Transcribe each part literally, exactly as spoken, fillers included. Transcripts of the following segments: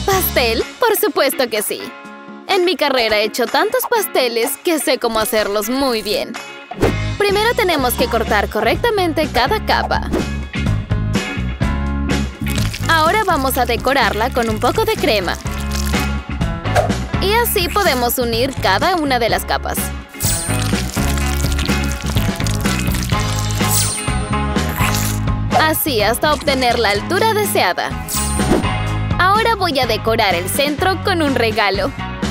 ¿Pastel? Por supuesto que sí. En mi carrera he hecho tantos pasteles que sé cómo hacerlos muy bien. Primero tenemos que cortar correctamente cada capa. Ahora vamos a decorarla con un poco de crema. Y así podemos unir cada una de las capas. Así hasta obtener la altura deseada. Ahora voy a decorar el centro con un regalo.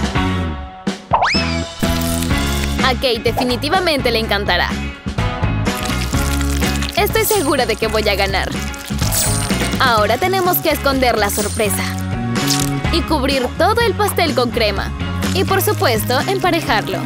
A Kate definitivamente le encantará. Estoy segura de que voy a ganar. Ahora tenemos que esconder la sorpresa. Y cubrir todo el pastel con crema. Y por supuesto, emparejarlo.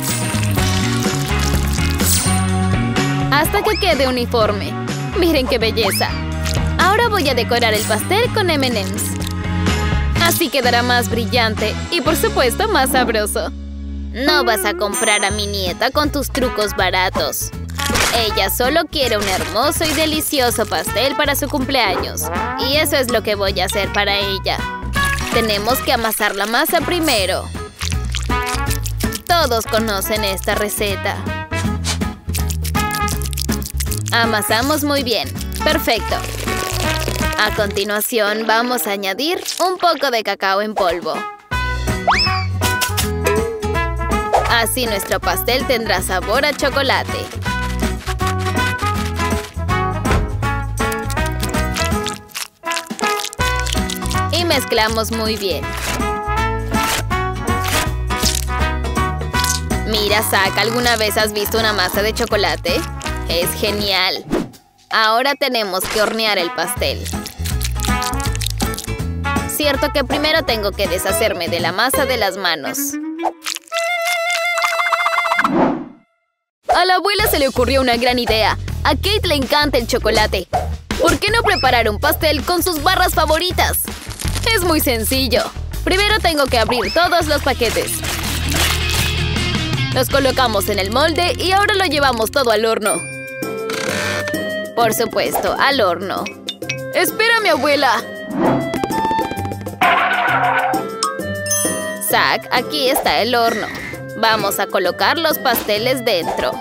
Hasta que quede uniforme. ¡Miren qué belleza! Ahora voy a decorar el pastel con eme and eme's. Así quedará más brillante y por supuesto más sabroso. No vas a comprar a mi nieta con tus trucos baratos. Ella solo quiere un hermoso y delicioso pastel para su cumpleaños. Y eso es lo que voy a hacer para ella. Tenemos que amasar la masa primero. Todos conocen esta receta. Amasamos muy bien. Perfecto. A continuación vamos a añadir un poco de cacao en polvo. Así nuestro pastel tendrá sabor a chocolate. Y mezclamos muy bien. Mira, Zack, ¿alguna vez has visto una masa de chocolate? Es genial. Ahora tenemos que hornear el pastel. Cierto que primero tengo que deshacerme de la masa de las manos. A la abuela se le ocurrió una gran idea. A Kate le encanta el chocolate. ¿Por qué no preparar un pastel con sus barras favoritas? Es muy sencillo. Primero tengo que abrir todos los paquetes. Los colocamos en el molde y ahora lo llevamos todo al horno. Por supuesto, al horno. ¡Espérame, abuela! Zack, aquí está el horno. Vamos a colocar los pasteles dentro.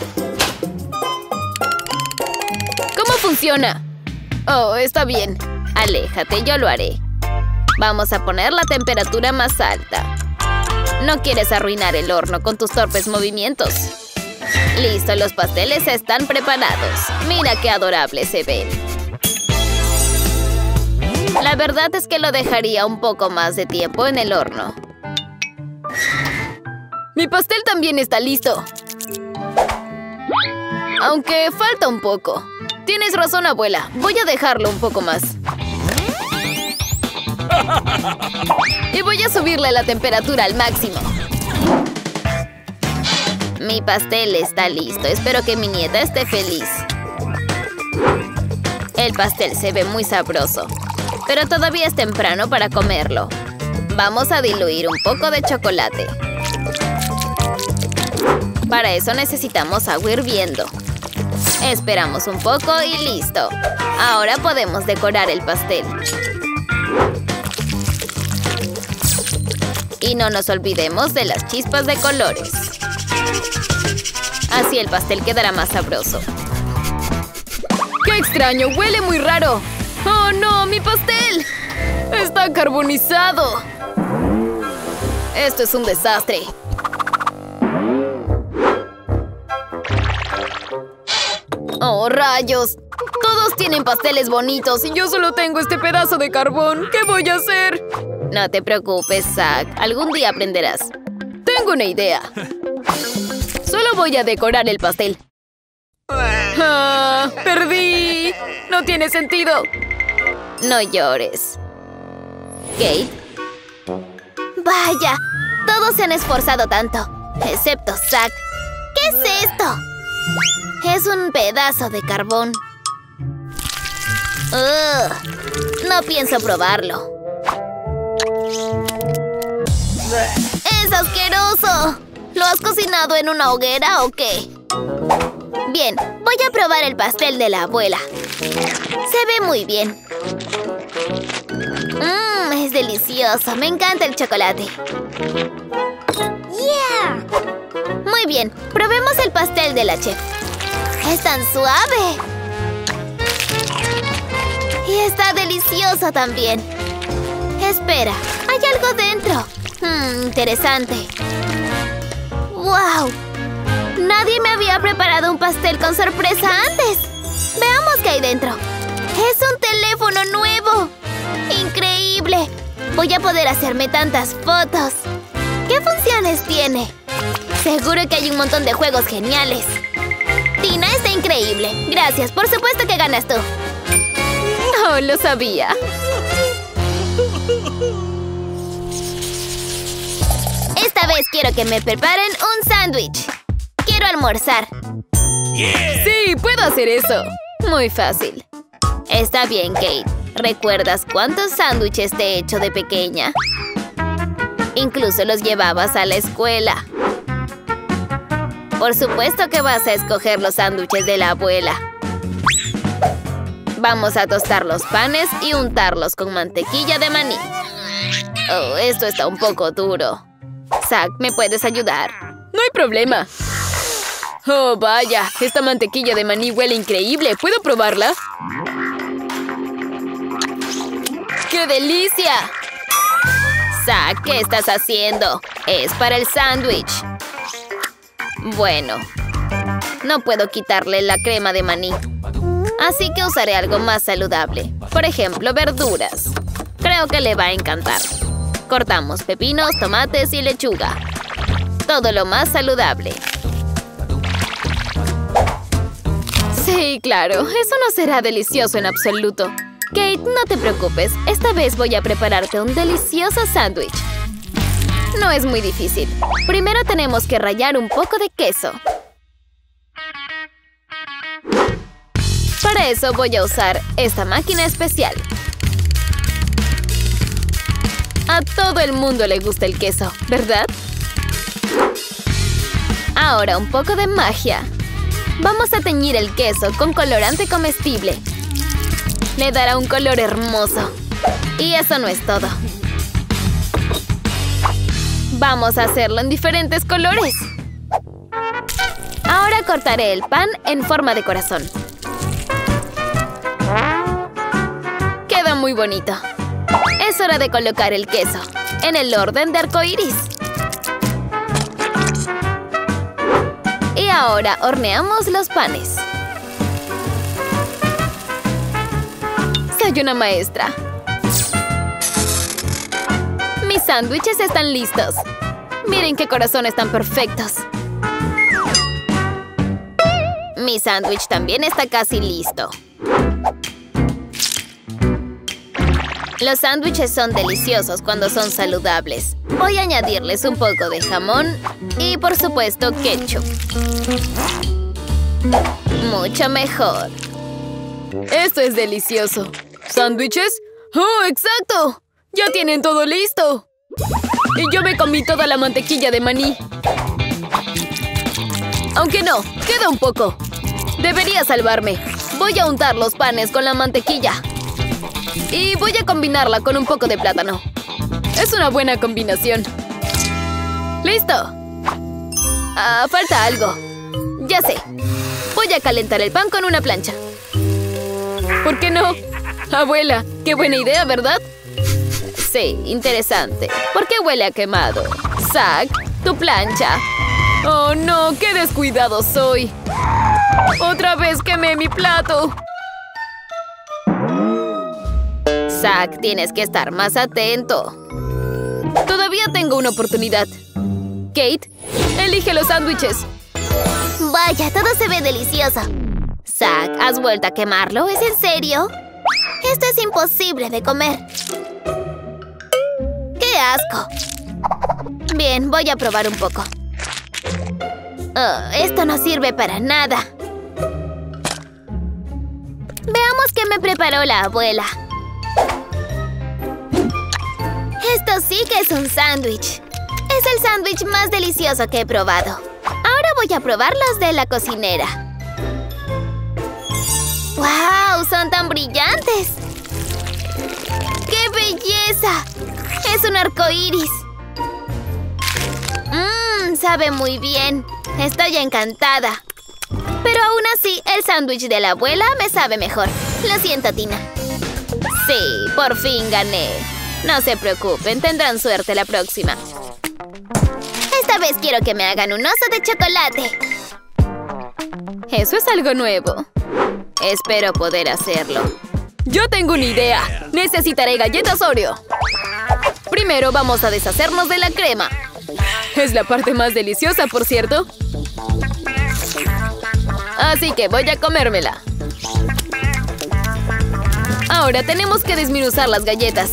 ¿Cómo funciona? Oh, está bien. Aléjate, yo lo haré. Vamos a poner la temperatura más alta. No quieres arruinar el horno con tus torpes movimientos. Listo, los pasteles están preparados. Mira qué adorables se ven. La verdad es que lo dejaría un poco más de tiempo en el horno. Mi pastel también está listo. Aunque falta un poco. Tienes razón, abuela. Voy a dejarlo un poco más. Y voy a subirle la temperatura al máximo. Mi pastel está listo. Espero que mi nieta esté feliz. El pastel se ve muy sabroso. Pero todavía es temprano para comerlo. Vamos a diluir un poco de chocolate. Para eso necesitamos agua hirviendo. Esperamos un poco y listo. Ahora podemos decorar el pastel. Y no nos olvidemos de las chispas de colores. Así el pastel quedará más sabroso. ¡Qué extraño! ¡Huele muy raro! ¡Oh, no! ¡Mi pastel! ¡Está carbonizado! Esto es un desastre. ¡Oh, rayos! Todos tienen pasteles bonitos y yo solo tengo este pedazo de carbón. ¿Qué voy a hacer? No te preocupes, Zack. Algún día aprenderás. Tengo una idea. Solo voy a decorar el pastel. ¡Ah! ¡Perdí! ¡No tiene sentido! No llores. ¿Kate? ¡Vaya! Todos se han esforzado tanto. Excepto Zack. ¿Qué es esto? Es un pedazo de carbón. Ugh, no pienso probarlo. ¡Es asqueroso! ¿Lo has cocinado en una hoguera o qué? Bien, voy a probar el pastel de la abuela. Se ve muy bien. Mmm, es delicioso. delicioso. Me encanta el chocolate. ¡Yeah! Muy bien, probemos el pastel de la chef. ¡Es tan suave! Y está delicioso también. Espera, hay algo dentro. Hmm, interesante. ¡Wow! Nadie me había preparado un pastel con sorpresa antes. Veamos qué hay dentro. ¡Es un teléfono nuevo! ¡Increíble! Voy a poder hacerme tantas fotos. ¿Qué funciones tiene? Seguro que hay un montón de juegos geniales. Tina, está increíble. Gracias, por supuesto que ganas tú. Oh, lo sabía. Esta vez quiero que me preparen un sándwich. Quiero almorzar. Yeah. Sí, puedo hacer eso. Muy fácil. Está bien, Kate. ¿Recuerdas cuántos sándwiches te he hecho de pequeña? Incluso los llevabas a la escuela. Por supuesto que vas a escoger los sándwiches de la abuela. Vamos a tostar los panes y untarlos con mantequilla de maní. Oh, esto está un poco duro. Zack, ¿me puedes ayudar? No hay problema. Oh, vaya, esta mantequilla de maní huele increíble. ¿Puedo probarla? ¡Qué delicia! Zack, ¿qué estás haciendo? Es para el sándwich. Bueno, no puedo quitarle la crema de maní. Así que usaré algo más saludable. Por ejemplo, verduras. Creo que le va a encantar. Cortamos pepinos, tomates y lechuga. Todo lo más saludable. Sí, claro. Eso no será delicioso en absoluto. Kate, no te preocupes. Esta vez voy a prepararte un delicioso sándwich. No es muy difícil. Primero tenemos que rallar un poco de queso. Para eso voy a usar esta máquina especial. A todo el mundo le gusta el queso, ¿verdad? Ahora un poco de magia. Vamos a teñir el queso con colorante comestible. Le dará un color hermoso. Y eso no es todo. Vamos a hacerlo en diferentes colores. Ahora cortaré el pan en forma de corazón. Queda muy bonito. Es hora de colocar el queso en el orden de arcoíris. Y ahora horneamos los panes. Soy una maestra. Mis sándwiches están listos. Miren qué corazones tan perfectos. Mi sándwich también está casi listo. Los sándwiches son deliciosos cuando son saludables. Voy a añadirles un poco de jamón y, por supuesto, ketchup. Mucho mejor. Esto es delicioso. ¿Sándwiches? ¡Oh, exacto! ¡Ya tienen todo listo! Y yo me comí toda la mantequilla de maní. Aunque no, queda un poco. Debería salvarme. Voy a untar los panes con la mantequilla. Y voy a combinarla con un poco de plátano. Es una buena combinación. ¡Listo! Ah, falta algo. Ya sé. Voy a calentar el pan con una plancha. ¿Por qué no? Abuela, qué buena idea, ¿verdad? Sí, interesante. ¿Por qué huele a quemado? Zack, tu plancha. Oh, no, qué descuidado soy. Otra vez quemé mi plato. Zack, tienes que estar más atento. Todavía tengo una oportunidad. Kate, elige los sándwiches. Vaya, todo se ve delicioso. Zack, ¿has vuelto a quemarlo? ¿Es en serio? Esto es imposible de comer. ¡Qué asco! Bien, voy a probar un poco. Oh, esto no sirve para nada. Veamos qué me preparó la abuela. Esto sí que es un sándwich. Es el sándwich más delicioso que he probado. Ahora voy a probar los de la cocinera. ¡Wow! ¡Son tan brillantes! ¡Qué belleza! arco iris! Mmm, sabe muy bien. Estoy encantada. Pero aún así, el sándwich de la abuela me sabe mejor. Lo siento, Tina. Sí, por fin gané. No se preocupen, tendrán suerte la próxima. Esta vez quiero que me hagan un oso de chocolate. Eso es algo nuevo. Espero poder hacerlo. Yo tengo una idea. Necesitaré galletas Oreo. Primero vamos a deshacernos de la crema. Es la parte más deliciosa, por cierto. Así que voy a comérmela. Ahora tenemos que desmenuzar las galletas.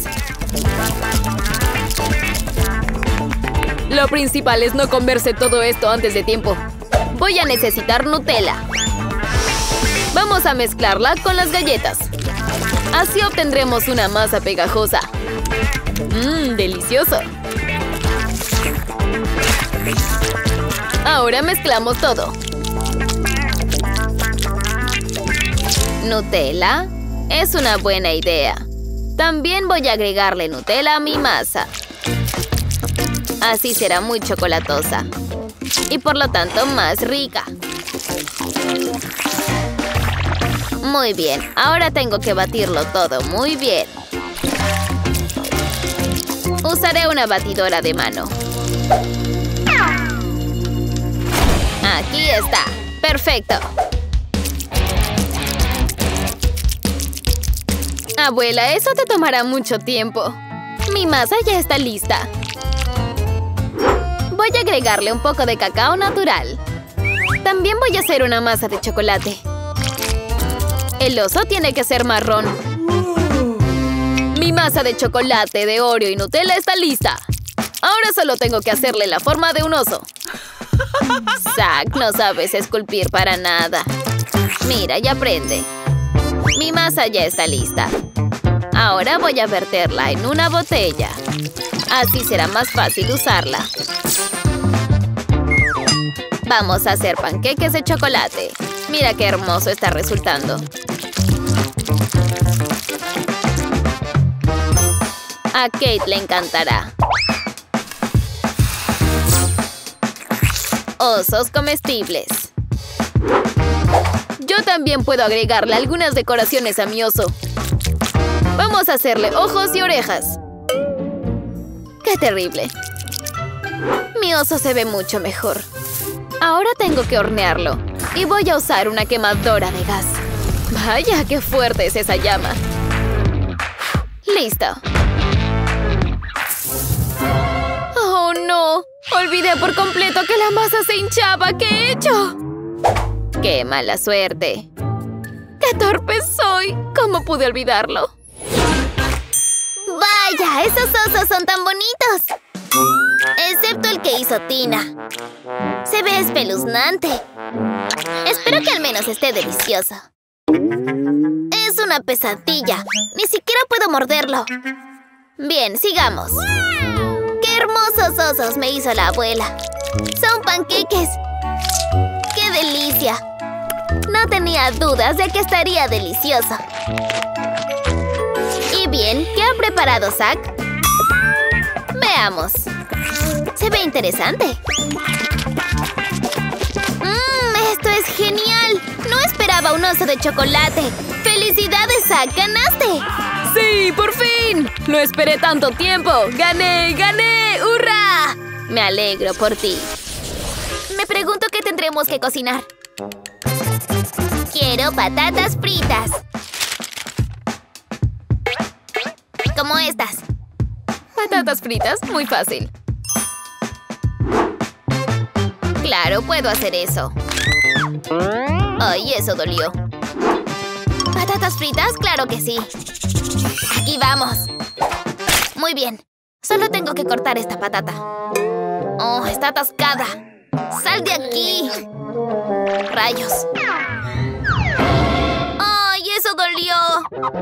Lo principal es no comerse todo esto antes de tiempo. Voy a necesitar Nutella. Vamos a mezclarla con las galletas. Así obtendremos una masa pegajosa. ¡Mmm, delicioso! Ahora mezclamos todo. Nutella es una buena idea. También voy a agregarle Nutella a mi masa. Así será muy chocolatosa. Y por lo tanto más rica. Muy bien, ahora tengo que batirlo todo muy bien. Usaré una batidora de mano. Aquí está. ¡Perfecto! Abuela, eso te tomará mucho tiempo. Mi masa ya está lista. Voy a agregarle un poco de cacao natural. También voy a hacer una masa de chocolate. El oso tiene que ser marrón. Mi masa de chocolate, de Oreo y Nutella está lista. Ahora solo tengo que hacerle la forma de un oso. Zack, no sabes esculpir para nada. Mira y aprende. Mi masa ya está lista. Ahora voy a verterla en una botella. Así será más fácil usarla. Vamos a hacer panqueques de chocolate. Mira qué hermoso está resultando. A Kate le encantará. Osos comestibles. Yo también puedo agregarle algunas decoraciones a mi oso. Vamos a hacerle ojos y orejas. ¡Qué terrible! Mi oso se ve mucho mejor. Ahora tengo que hornearlo. Y voy a usar una quemadora de gas. ¡Vaya, qué fuerte es esa llama! ¡Listo! ¡Oh, no! Olvidé por completo que la masa se hinchaba. ¿Qué he hecho? ¡Qué mala suerte! ¡Qué torpe soy! ¿Cómo pude olvidarlo? ¡Vaya! ¡Esos osos son tan bonitos! Excepto el que hizo Tina. Se ve espeluznante. Espero que al menos esté delicioso. Es una pesadilla. Ni siquiera puedo morderlo. Bien, sigamos. ¡Qué hermosos osos me hizo la abuela! ¡Son panqueques! ¡Qué delicia! No tenía dudas de que estaría delicioso. ¿Y bien? ¿Qué ha preparado Zack? Veamos. Se ve interesante. ¡Mmm! ¡Esto es genial! ¡No esperaba un oso de chocolate! ¡Felicidades, Zack! ¡Ganaste! ¡Sí! ¡Por fin! ¡Lo esperé tanto tiempo! ¡Gané! ¡Gané! ¡Hurra! Me alegro por ti. Me pregunto qué tendremos que cocinar. Quiero patatas fritas. Como estas. ¿Patatas fritas? Muy fácil. Claro, puedo hacer eso. Ay, eso dolió. ¿Patatas fritas? Claro que sí. Aquí vamos. Muy bien. Solo tengo que cortar esta patata. Oh, está atascada. ¡Sal de aquí! ¡Rayos! ¡Ay, eso dolió!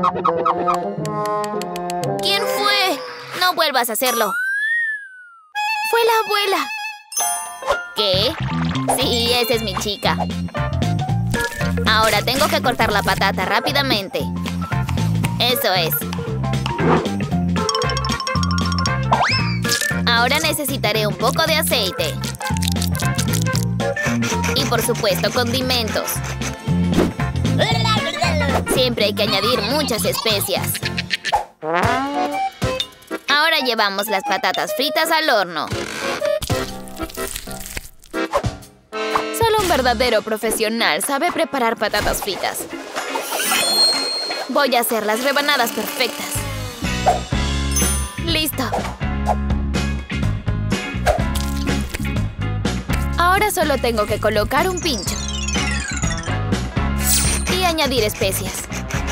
¿Quién fue? No vuelvas a hacerlo. Fue la abuela. ¿Qué? Sí, esa es mi chica. Ahora tengo que cortar la patata rápidamente. Eso es. Ahora necesitaré un poco de aceite. Y por supuesto, condimentos. Siempre hay que añadir muchas especias. Ahora llevamos las patatas fritas al horno. Solo un verdadero profesional sabe preparar patatas fritas. Voy a hacer las rebanadas perfectas. ¡Listo! Ahora solo tengo que colocar un pincho. Y añadir especias.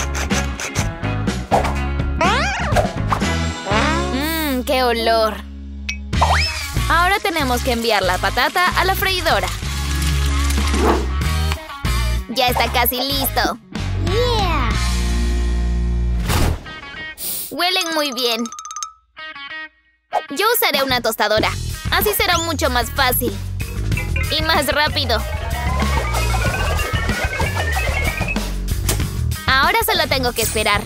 ¡Mmm, qué olor! Ahora tenemos que enviar la patata a la freidora. Ya está casi listo. Yeah. Huelen muy bien. Yo usaré una tostadora. Así será mucho más fácil. Y más rápido. Ahora solo tengo que esperar.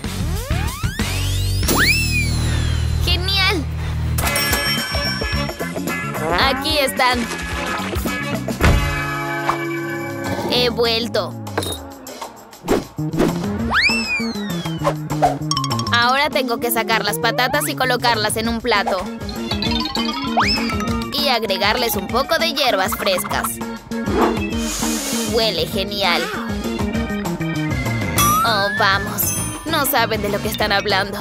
¡Genial! Aquí están. He vuelto. Ahora tengo que sacar las patatas y colocarlas en un plato. Y agregarles un poco de hierbas frescas. Huele genial. Oh, vamos. No saben de lo que están hablando.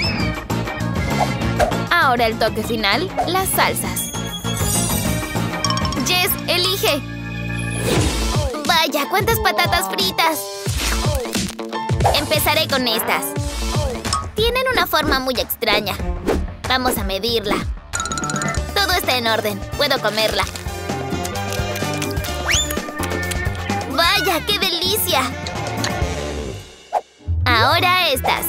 Ahora el toque final, las salsas. Jess, elige. Vaya, cuántas patatas fritas. Empezaré con estas. Tienen una forma muy extraña. Vamos a medirla. Todo está en orden. Puedo comerla. ¡Vaya, qué delicia! Ahora estas.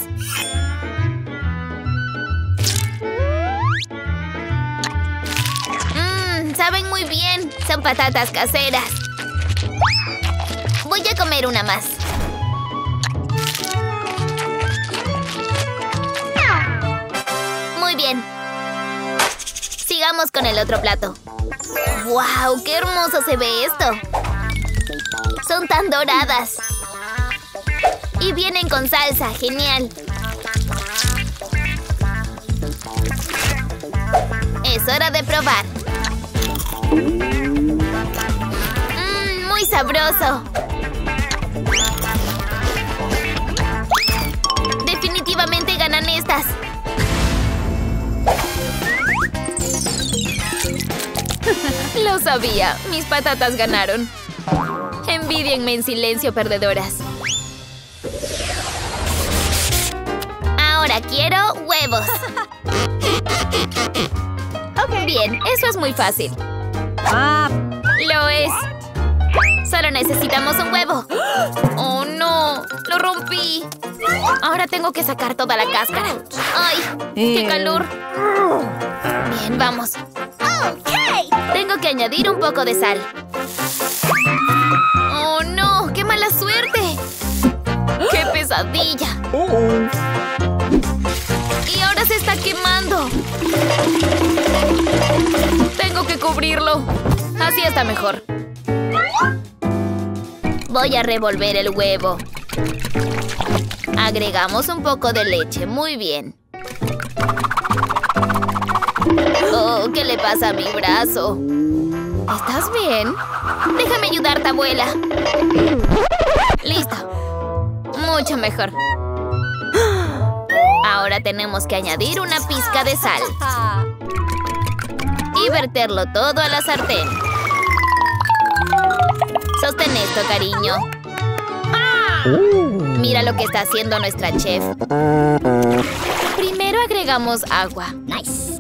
Mmm, saben muy bien. Son patatas caseras. Voy a comer una más. Muy bien. Sigamos con el otro plato. ¡Wow! ¡Qué hermoso se ve esto! Son tan doradas. Y vienen con salsa. ¡Genial! Es hora de probar. ¡Mmm! ¡Muy sabroso! Definitivamente ganan estas. Lo sabía. Mis patatas ganaron. Envídienme en silencio, perdedoras. Ahora quiero huevos. Bien, eso es muy fácil. Ah. Lo es. Solo necesitamos un huevo. ¡Oh, no! ¡Lo rompí! Ahora tengo que sacar toda la cáscara. ¡Ay! ¡Qué calor! Bien, vamos. Tengo que añadir un poco de sal. ¡Oh, no! ¡Qué mala suerte! ¡Qué pesadilla! ¡Y ahora se está quemando! Tengo que cubrirlo. Así está mejor. Voy a revolver el huevo. Agregamos un poco de leche. Muy bien. Oh, ¿qué le pasa a mi brazo? ¿Estás bien? Déjame ayudarte, abuela. Listo. Mucho mejor. Ahora tenemos que añadir una pizca de sal. Y verterlo todo a la sartén. Sostén esto, cariño. Mira lo que está haciendo nuestra chef. Primero agregamos agua. Nice.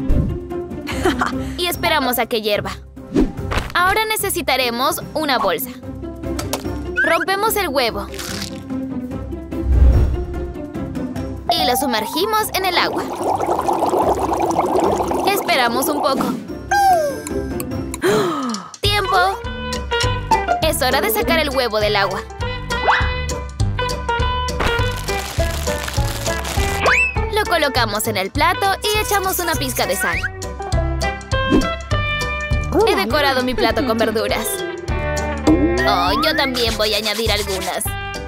Y esperamos a que hierva. Ahora necesitaremos una bolsa. Rompemos el huevo. Y lo sumergimos en el agua. Esperamos un poco. ¡Tiempo! Es hora de sacar el huevo del agua. Lo colocamos en el plato y echamos una pizca de sal. He decorado mi plato con verduras. Oh, yo también voy a añadir algunas.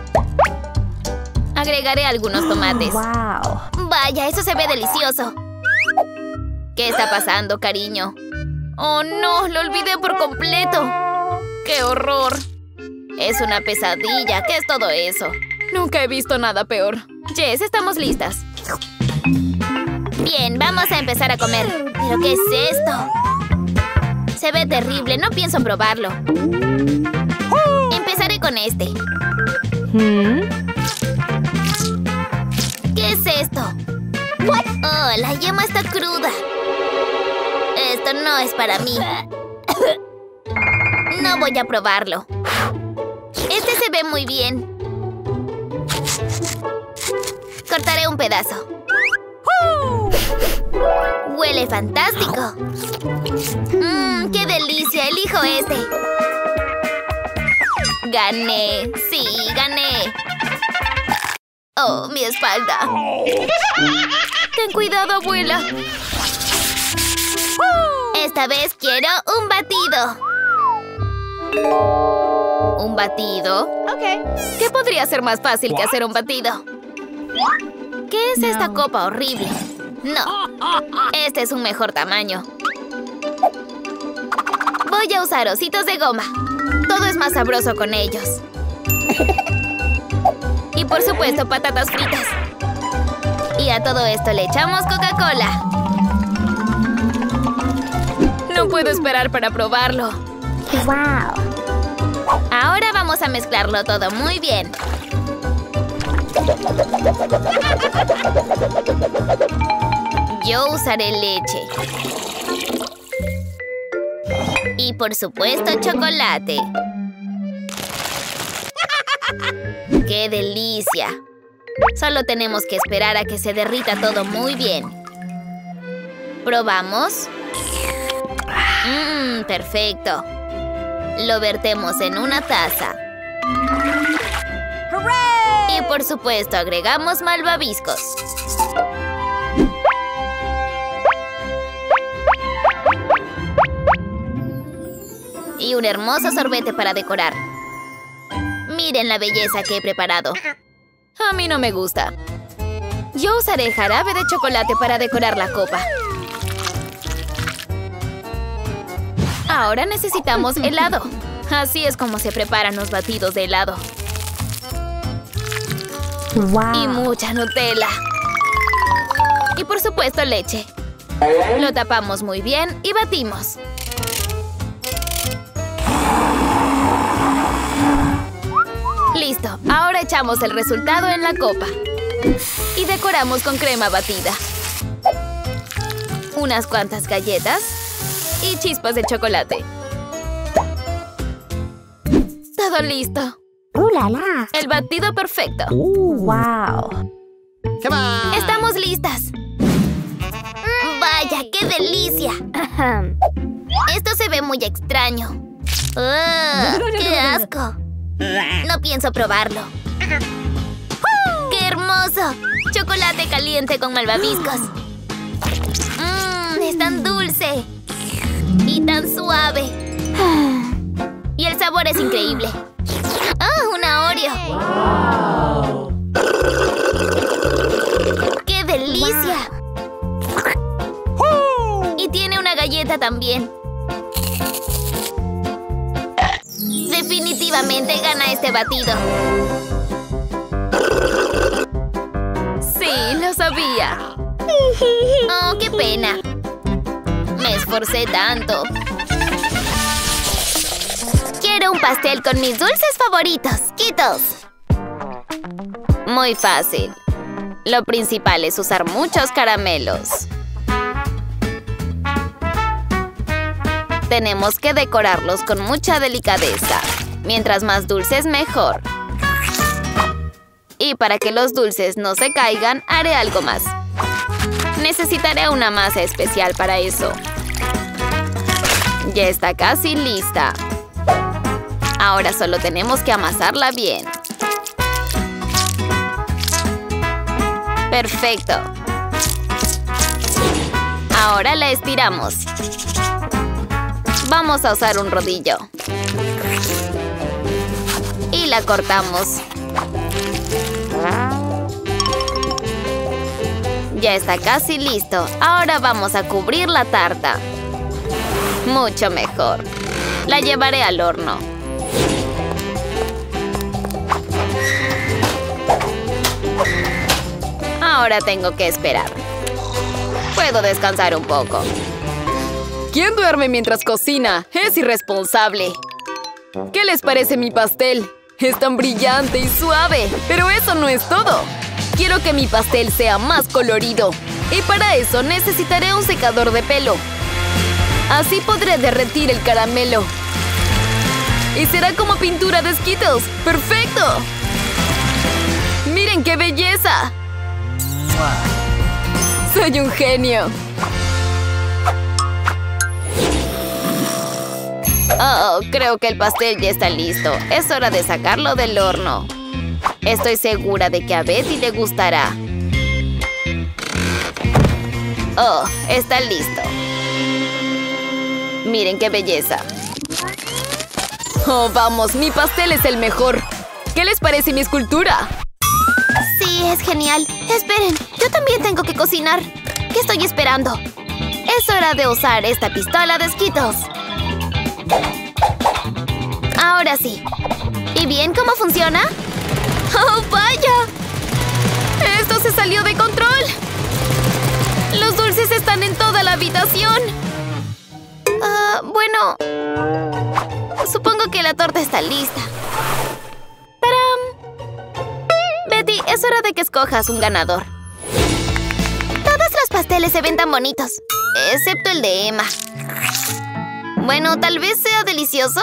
Agregaré algunos tomates. Wow. Vaya, eso se ve delicioso. ¿Qué está pasando, cariño? Oh, no, lo olvidé por completo. ¡Qué horror! Es una pesadilla. ¿Qué es todo eso? Nunca he visto nada peor. Jess, estamos listas. Bien, vamos a empezar a comer. ¿Pero qué es esto? Se ve terrible. No pienso probarlo. Empezaré con este. Hmm? ¿Qué es esto? Oh, la yema está cruda. Esto no es para mí. No voy a probarlo. Este se ve muy bien. Cortaré un pedazo. Huele fantástico. Mmm, qué delicia. Elijo este. Gané. Sí, gané. Oh, mi espalda. Ten cuidado, abuela. Esta vez quiero un batido. ¿Un batido? Ok. ¿Qué podría ser más fácil que hacer un batido? ¿Qué es esta copa horrible? No, este es un mejor tamaño. Voy a usar ositos de goma. Todo es más sabroso con ellos. Y por supuesto, patatas fritas. Y a todo esto le echamos Coca-Cola. No puedo esperar para probarlo. Wow. Ahora vamos a mezclarlo todo muy bien. Yo usaré leche. Y por supuesto, chocolate. ¡Qué delicia! Solo tenemos que esperar a que se derrita todo muy bien. ¿Probamos? Mmm, perfecto. Lo vertemos en una taza. ¡Hooray! Y por supuesto, agregamos malvaviscos. Y un hermoso sorbete para decorar. Miren la belleza que he preparado. A mí no me gusta. Yo usaré jarabe de chocolate para decorar la copa. Ahora necesitamos helado. Así es como se preparan los batidos de helado. Wow. Y mucha Nutella. Y por supuesto leche. Lo tapamos muy bien y batimos. Listo, ahora echamos el resultado en la copa. Y decoramos con crema batida. Unas cuantas galletas y chispas de chocolate. Todo listo. ¡Uh, la, la! El batido perfecto. ¡Wow! ¡Estamos listas! ¡Vaya, qué delicia! Esto se ve muy extraño. ¡Ugh! ¡Qué asco! No pienso probarlo. ¡Qué hermoso! Chocolate caliente con malvaviscos. Mmm, es tan dulce. Y tan suave. Y el sabor es increíble. ¡Ah, una Oreo! ¡Qué delicia! Y tiene una galleta también. Definitivamente gana este batido. Sí, lo sabía. Oh, qué pena. Me esforcé tanto. Quiero un pastel con mis dulces favoritos, Skittles. Muy fácil. Lo principal es usar muchos caramelos. Tenemos que decorarlos con mucha delicadeza. Mientras más dulces, mejor. Y para que los dulces no se caigan, haré algo más. Necesitaré una masa especial para eso. Ya está casi lista. Ahora solo tenemos que amasarla bien. Perfecto. Ahora la estiramos. Vamos a usar un rodillo. Y la cortamos. Ya está casi listo. Ahora vamos a cubrir la tarta. Mucho mejor. La llevaré al horno. Ahora tengo que esperar. Puedo descansar un poco. ¿Quién duerme mientras cocina? Es irresponsable. ¿Qué les parece mi pastel? Es tan brillante y suave. Pero eso no es todo. Quiero que mi pastel sea más colorido. Y para eso necesitaré un secador de pelo. Así podré derretir el caramelo. Y será como pintura de Skittles. ¡Perfecto! ¡Miren qué belleza! ¡Soy un genio! Oh, creo que el pastel ya está listo. Es hora de sacarlo del horno. Estoy segura de que a Betty le gustará. Oh, está listo. Miren qué belleza. Oh, vamos, mi pastel es el mejor. ¿Qué les parece mi escultura? Sí, es genial. Esperen, yo también tengo que cocinar. ¿Qué estoy esperando? Es hora de usar esta pistola de Skittles. Ahora sí. ¿Y bien cómo funciona? ¡Oh, vaya! ¡Esto se salió de control! ¡Los dulces están en toda la habitación! Ah, uh, bueno... Supongo que la torta está lista. ¡Tarán! Betty, es hora de que escojas un ganador. Todos los pasteles se ven tan bonitos, excepto el de Emma. Bueno, tal vez sea delicioso.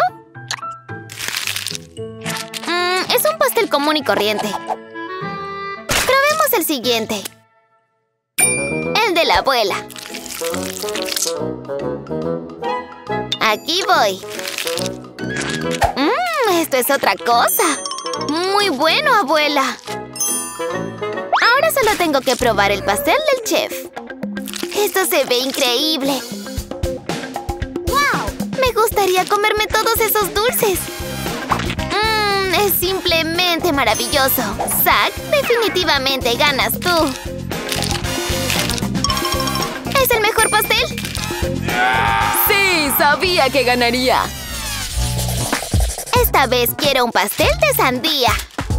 Mm, es un pastel común y corriente. Probemos el siguiente. El de la abuela. Aquí voy. Mmm, esto es otra cosa. Muy bueno, abuela. Ahora solo tengo que probar el pastel del chef. Esto se ve increíble. ¡Wow! Me gustaría comerme todos esos dulces. Mmm, es simplemente maravilloso. Zack, definitivamente ganas tú. ¿Es el mejor pastel? ¡Sí! Sabía que ganaría. Esta vez quiero un pastel de sandía.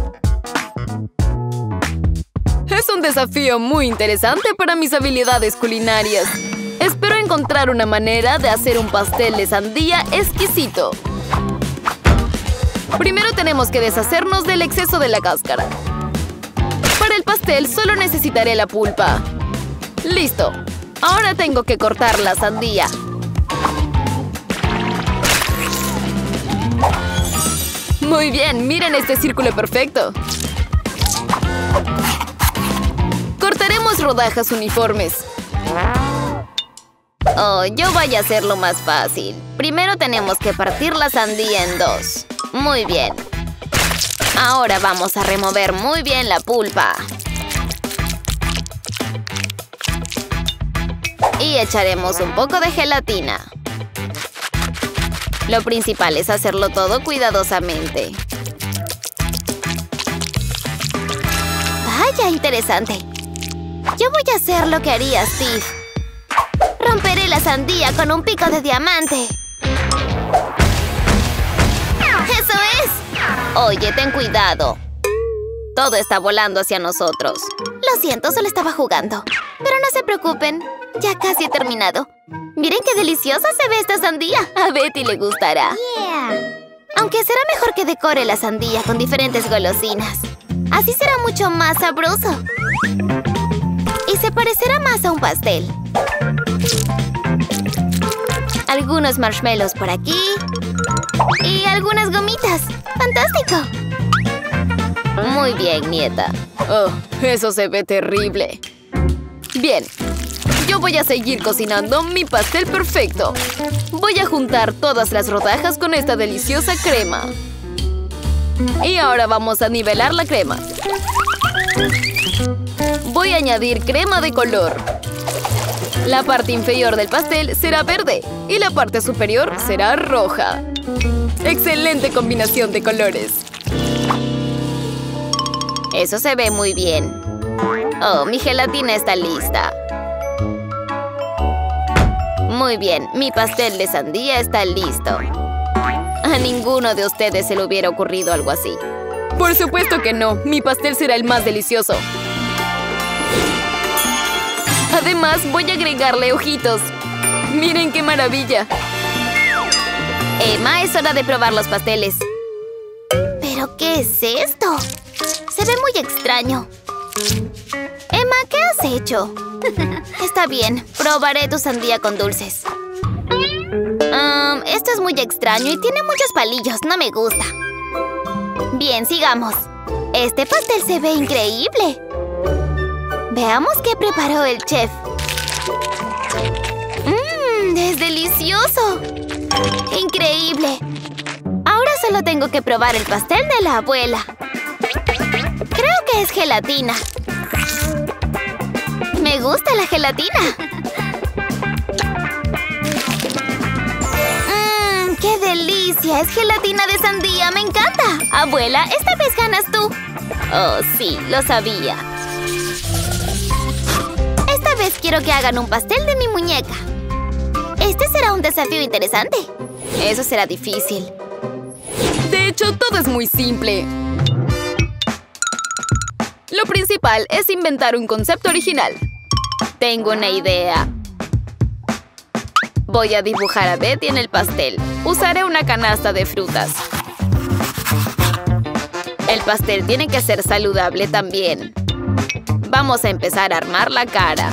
Es un desafío muy interesante para mis habilidades culinarias. Espero encontrar una manera de hacer un pastel de sandía exquisito. Primero tenemos que deshacernos del exceso de la cáscara. Para el pastel solo necesitaré la pulpa. ¡Listo! Ahora tengo que cortar la sandía. Muy bien, miren este círculo perfecto. Cortaremos rodajas uniformes. Oh, yo voy a hacerlo más fácil. Primero tenemos que partir la sandía en dos. Muy bien. Ahora vamos a remover muy bien la pulpa. Y echaremos un poco de gelatina. Lo principal es hacerlo todo cuidadosamente. Vaya, interesante. Yo voy a hacer lo que haría Steve. Romperé la sandía con un pico de diamante. ¡Eso es! Oye, ten cuidado. Todo está volando hacia nosotros. Lo siento, solo estaba jugando. Pero no se preocupen. Ya casi he terminado. Miren qué deliciosa se ve esta sandía. A Betty le gustará. Yeah. Aunque será mejor que decore la sandía con diferentes golosinas. Así será mucho más sabroso. Y se parecerá más a un pastel. Algunos marshmallows por aquí. Y algunas gomitas. ¡Fantástico! Muy bien, nieta. Oh, eso se ve terrible. Bien. Yo voy a seguir cocinando mi pastel perfecto. Voy a juntar todas las rodajas con esta deliciosa crema. Y ahora vamos a nivelar la crema. Voy a añadir crema de color. La parte inferior del pastel será verde y la parte superior será roja. ¡Excelente combinación de colores! Eso se ve muy bien. Oh, mi gelatina está lista. Muy bien, mi pastel de sandía está listo. A ninguno de ustedes se le hubiera ocurrido algo así. Por supuesto que no. Mi pastel será el más delicioso. Además, voy a agregarle ojitos. ¡Miren qué maravilla! Emma, es hora de probar los pasteles. ¿Pero qué es esto? Se ve muy extraño. Emma, ¿qué has hecho? Está bien, probaré tu sandía con dulces. Um, esto es muy extraño y tiene muchos palillos, no me gusta. Bien, sigamos. Este pastel se ve increíble. Veamos qué preparó el chef. ¡Mmm! ¡Es delicioso! ¡Increíble! Ahora solo tengo que probar el pastel de la abuela. Creo que es gelatina. ¡Me gusta la gelatina! ¡Mmm! ¡Qué delicia! ¡Es gelatina de sandía! ¡Me encanta! Abuela, esta vez ganas tú. Oh, sí, lo sabía. Esta vez quiero que hagan un pastel de mi muñeca. Este será un desafío interesante. Eso será difícil. De hecho, todo es muy simple. Lo principal es inventar un concepto original. Tengo una idea. Voy a dibujar a Betty en el pastel. Usaré una canasta de frutas. El pastel tiene que ser saludable también. Vamos a empezar a armar la cara.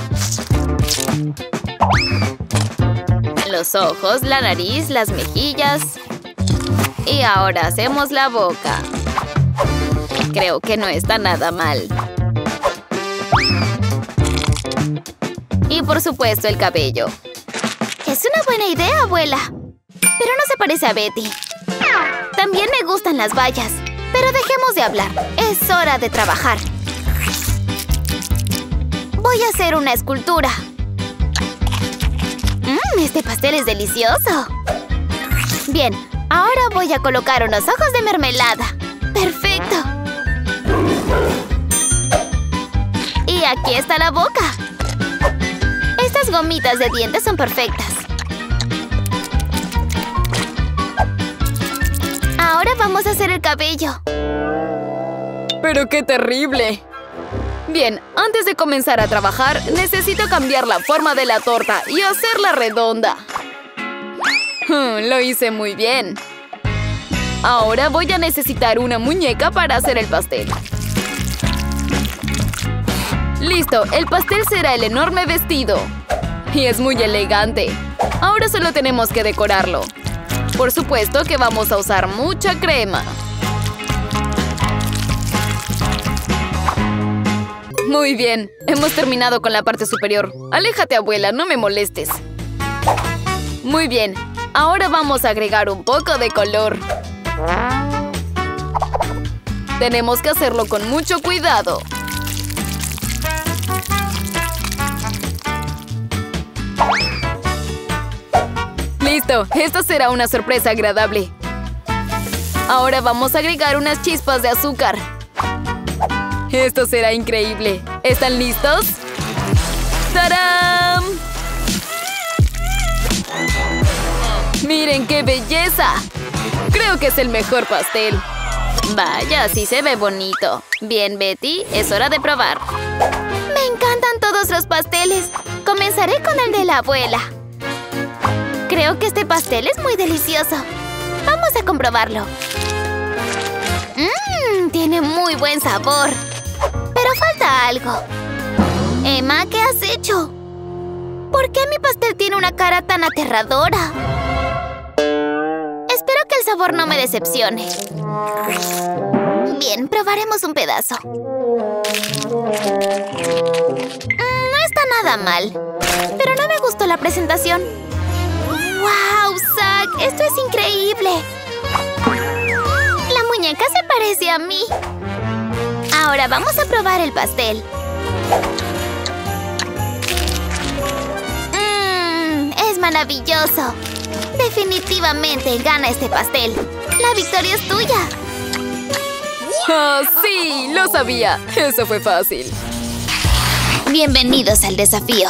Los ojos, la nariz, las mejillas. Y ahora hacemos la boca. Creo que no está nada mal. Y por supuesto el cabello. Es una buena idea, abuela. Pero no se parece a Betty. También me gustan las bayas. Pero dejemos de hablar. Es hora de trabajar. Voy a hacer una escultura. Mmm, este pastel es delicioso. Bien, ahora voy a colocar unos ojos de mermelada. ¡Perfecto! Y aquí está la boca. Estas gomitas de dientes son perfectas. Ahora vamos a hacer el cabello. ¡Pero qué terrible! Bien, antes de comenzar a trabajar, necesito cambiar la forma de la torta y hacerla redonda. Hmm, lo hice muy bien. Ahora voy a necesitar una muñeca para hacer el pastel. ¡Listo! El pastel será el enorme vestido. Y es muy elegante. Ahora solo tenemos que decorarlo. Por supuesto que vamos a usar mucha crema. Muy bien, hemos terminado con la parte superior. Aléjate, abuela, no me molestes. Muy bien, ahora vamos a agregar un poco de color. Tenemos que hacerlo con mucho cuidado. ¡Listo! Esta será una sorpresa agradable. Ahora vamos a agregar unas chispas de azúcar. Esto será increíble. ¿Están listos? ¡Tarán! ¡Miren qué belleza! Creo que es el mejor pastel. Vaya, sí se ve bonito. Bien, Betty, es hora de probar. Me encantan todos los pasteles. Comenzaré con el de la abuela. Creo que este pastel es muy delicioso. Vamos a comprobarlo. Mmm, tiene muy buen sabor. Pero falta algo. Emma, ¿qué has hecho? ¿Por qué mi pastel tiene una cara tan aterradora? Espero que el sabor no me decepcione. Bien, probaremos un pedazo. Mm, no está nada mal. Pero no me gustó la presentación. ¡Wow, Zack! ¡Esto es increíble! La muñeca se parece a mí. Ahora vamos a probar el pastel. ¡Maravilloso! Definitivamente gana este pastel. La victoria es tuya. ¡Oh, sí! ¡Lo sabía! Eso fue fácil. Bienvenidos al desafío.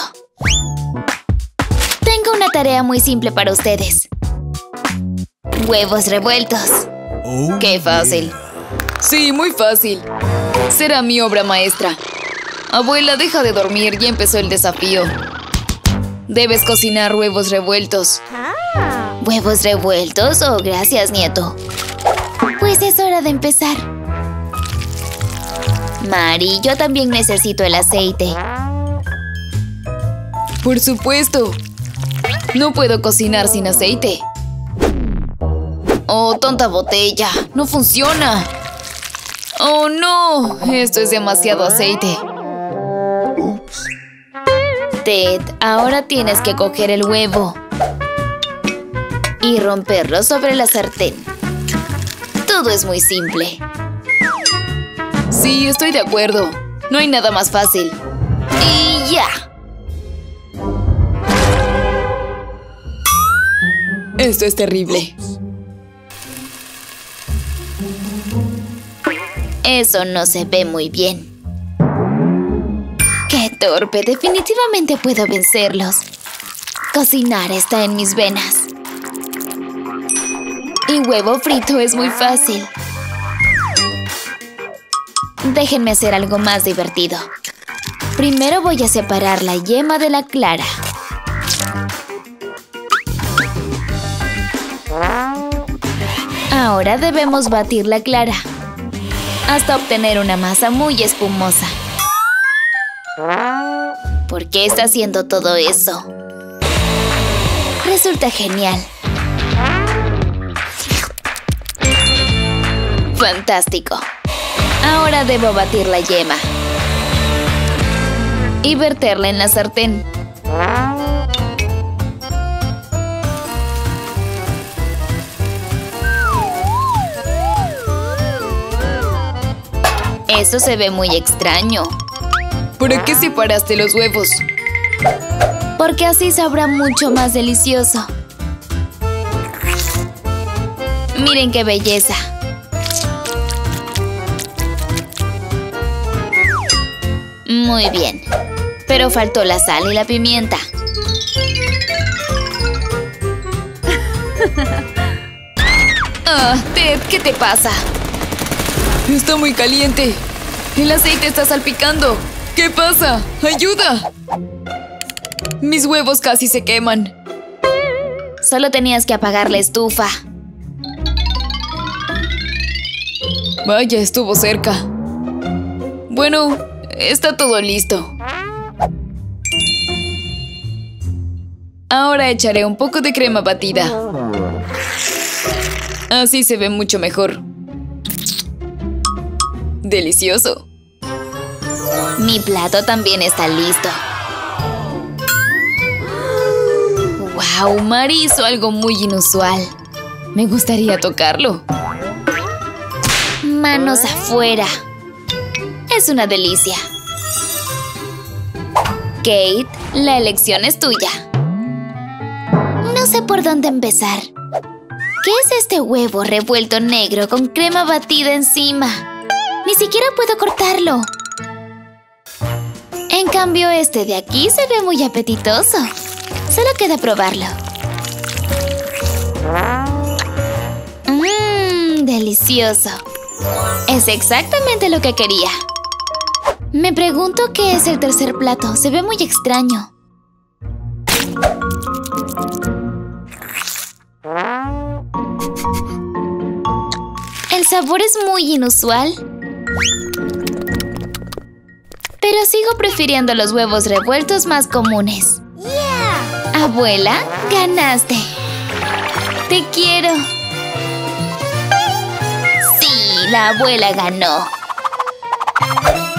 Tengo una tarea muy simple para ustedes. Huevos revueltos. Oh, ¡Qué fácil! Sí, muy fácil. Será mi obra maestra. Abuela, deja de dormir, ya empezó el desafío. Debes cocinar huevos revueltos. ¿Huevos revueltos? Oh, gracias, nieto. Pues es hora de empezar. Mari, yo también necesito el aceite. Por supuesto. No puedo cocinar sin aceite. Oh, tonta botella. No funciona. Oh, no. Esto es demasiado aceite. Ted, ahora tienes que coger el huevo y romperlo sobre la sartén. Todo es muy simple. Sí, estoy de acuerdo. No hay nada más fácil. ¡Y ya! Esto es terrible. Eso no se ve muy bien. ¡Qué torpe! Definitivamente puedo vencerlos. Cocinar está en mis venas. Y huevo frito es muy fácil. Déjenme hacer algo más divertido. Primero voy a separar la yema de la clara. Ahora debemos batir la clara hasta obtener una masa muy espumosa. ¿Por qué está haciendo todo eso? Resulta genial. ¡Fantástico! Ahora debo batir la yema y verterla en la sartén. Eso se ve muy extraño. ¿Por qué separaste los huevos? Porque así sabrá mucho más delicioso. Miren qué belleza. Muy bien. Pero faltó la sal y la pimienta. Ah, Ted, ¿qué te pasa? Está muy caliente. El aceite está salpicando. ¿Qué pasa? ¡Ayuda! Mis huevos casi se queman. Solo tenías que apagar la estufa. Vaya, estuvo cerca. Bueno, está todo listo. Ahora echaré un poco de crema batida. Así se ve mucho mejor. ¡Delicioso! Mi plato también está listo. ¡Wow! Mari hizo algo muy inusual. Me gustaría tocarlo. Manos afuera. Es una delicia. Kate, la elección es tuya. No sé por dónde empezar. ¿Qué es este huevo revuelto negro con crema batida encima? Ni siquiera puedo cortarlo. En cambio, este de aquí se ve muy apetitoso. Solo queda probarlo. Mmm, delicioso. Es exactamente lo que quería. Me pregunto qué es el tercer plato. Se ve muy extraño. El sabor es muy inusual. Pero sigo prefiriendo los huevos revueltos más comunes. Yeah. Abuela, ganaste. Te quiero. Sí, la abuela ganó.